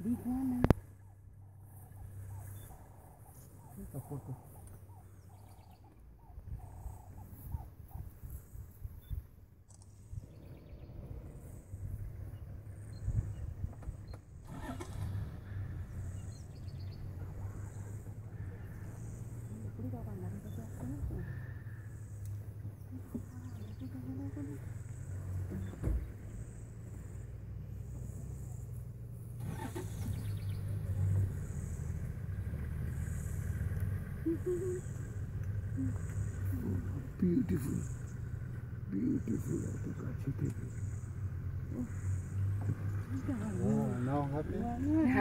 Big one. Take a photo. Beautiful, beautiful. Oh, now happy?